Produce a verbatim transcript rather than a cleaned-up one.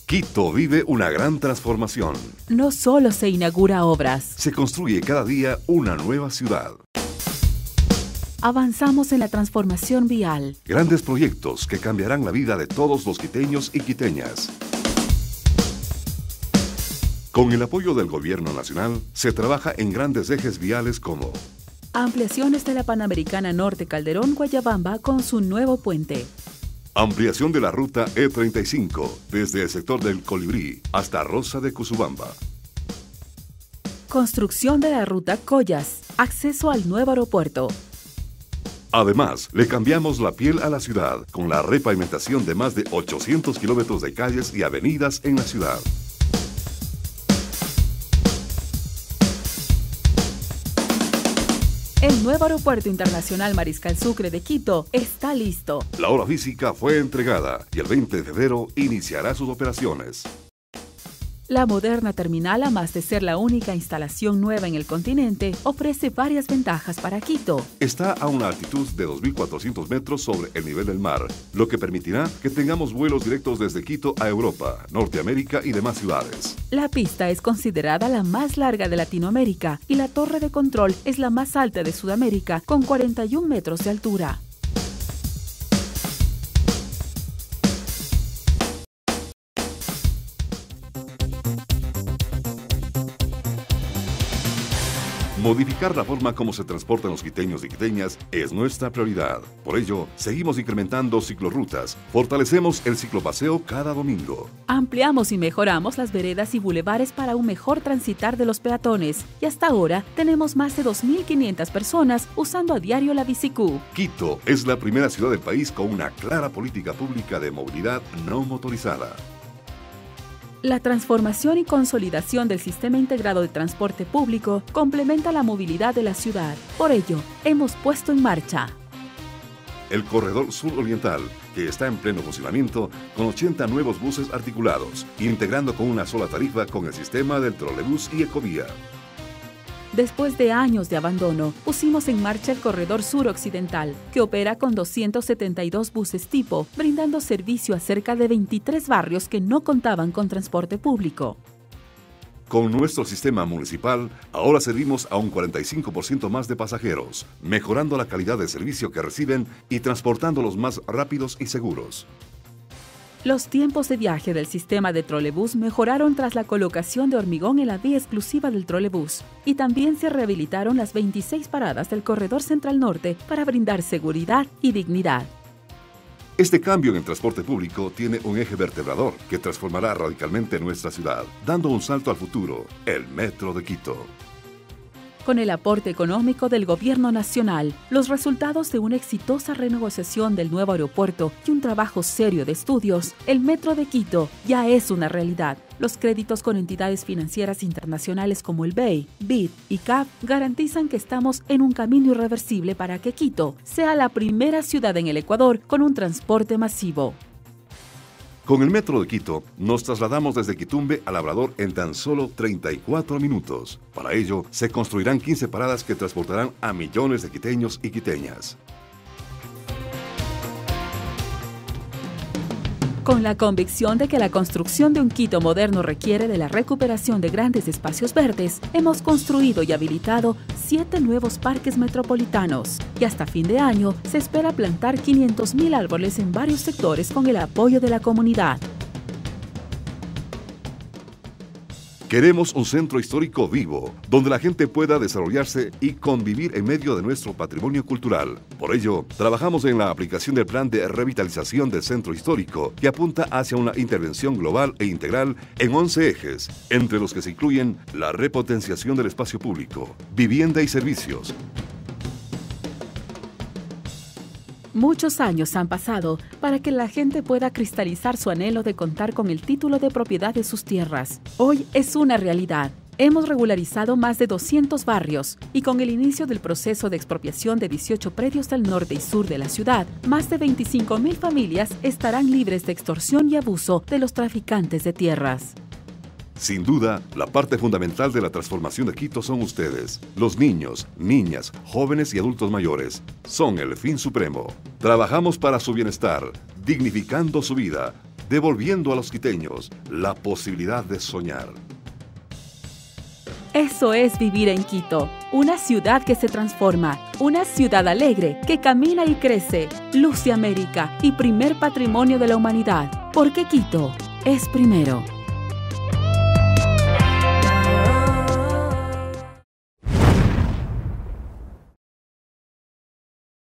Quito vive una gran transformación. No solo se inaugura obras. Se construye cada día una nueva ciudad. Avanzamos en la transformación vial. Grandes proyectos que cambiarán la vida de todos los quiteños y quiteñas. Con el apoyo del Gobierno Nacional, se trabaja en grandes ejes viales como ampliaciones de la Panamericana Norte Calderón-Guayabamba con su nuevo puente. Ampliación de la ruta E treinta y cinco desde el sector del Colibrí hasta Rosa de Cusubamba. Construcción de la ruta Collas, acceso al nuevo aeropuerto. Además, le cambiamos la piel a la ciudad con la repavimentación de más de ochocientos kilómetros de calles y avenidas en la ciudad. El nuevo Aeropuerto Internacional Mariscal Sucre de Quito está listo. La obra física fue entregada y el veinte de febrero iniciará sus operaciones. La moderna terminal, además de ser la única instalación nueva en el continente, ofrece varias ventajas para Quito. Está a una altitud de dos mil cuatrocientos metros sobre el nivel del mar, lo que permitirá que tengamos vuelos directos desde Quito a Europa, Norteamérica y demás ciudades. La pista es considerada la más larga de Latinoamérica y la torre de control es la más alta de Sudamérica, con cuarenta y un metros de altura. Modificar la forma como se transportan los quiteños y quiteñas es nuestra prioridad. Por ello, seguimos incrementando ciclorrutas. Fortalecemos el ciclopaseo cada domingo. Ampliamos y mejoramos las veredas y bulevares para un mejor transitar de los peatones. Y hasta ahora tenemos más de dos mil quinientas personas usando a diario la Bicicú. Quito es la primera ciudad del país con una clara política pública de movilidad no motorizada. La transformación y consolidación del sistema integrado de transporte público complementa la movilidad de la ciudad. Por ello, hemos puesto en marcha el Corredor Sur Oriental, que está en pleno funcionamiento con ochenta nuevos buses articulados, integrando con una sola tarifa con el sistema del trolebús y ecovía. Después de años de abandono, pusimos en marcha el Corredor Sur Occidental, que opera con doscientos setenta y dos buses tipo, brindando servicio a cerca de veintitrés barrios que no contaban con transporte público. Con nuestro sistema municipal, ahora servimos a un cuarenta y cinco por ciento más de pasajeros, mejorando la calidad de servicio que reciben y transportándolos más rápidos y seguros. Los tiempos de viaje del sistema de trolebús mejoraron tras la colocación de hormigón en la vía exclusiva del trolebús y también se rehabilitaron las veintiséis paradas del Corredor Central Norte para brindar seguridad y dignidad. Este cambio en el transporte público tiene un eje vertebrador que transformará radicalmente nuestra ciudad, dando un salto al futuro, el Metro de Quito. Con el aporte económico del Gobierno Nacional, los resultados de una exitosa renegociación del nuevo aeropuerto y un trabajo serio de estudios, el Metro de Quito ya es una realidad. Los créditos con entidades financieras internacionales como el B E I, B I D y C A F garantizan que estamos en un camino irreversible para que Quito sea la primera ciudad en el Ecuador con un transporte masivo. Con el Metro de Quito, nos trasladamos desde Quitumbe a Labrador en tan solo treinta y cuatro minutos. Para ello, se construirán quince paradas que transportarán a millones de quiteños y quiteñas. Con la convicción de que la construcción de un Quito moderno requiere de la recuperación de grandes espacios verdes, hemos construido y habilitado siete nuevos parques metropolitanos. Y hasta fin de año se espera plantar quinientos mil árboles en varios sectores con el apoyo de la comunidad. Queremos un centro histórico vivo, donde la gente pueda desarrollarse y convivir en medio de nuestro patrimonio cultural. Por ello, trabajamos en la aplicación del plan de revitalización del centro histórico, que apunta hacia una intervención global e integral en once ejes, entre los que se incluyen la repotenciación del espacio público, vivienda y servicios. Muchos años han pasado para que la gente pueda cristalizar su anhelo de contar con el título de propiedad de sus tierras. Hoy es una realidad. Hemos regularizado más de doscientos barrios y con el inicio del proceso de expropiación de dieciocho predios del norte y sur de la ciudad, más de veinticinco mil familias estarán libres de extorsión y abuso de los traficantes de tierras. Sin duda, la parte fundamental de la transformación de Quito son ustedes. Los niños, niñas, jóvenes y adultos mayores son el fin supremo. Trabajamos para su bienestar, dignificando su vida, devolviendo a los quiteños la posibilidad de soñar. Eso es vivir en Quito, una ciudad que se transforma, una ciudad alegre que camina y crece, luz de América y primer patrimonio de la humanidad, porque Quito es primero.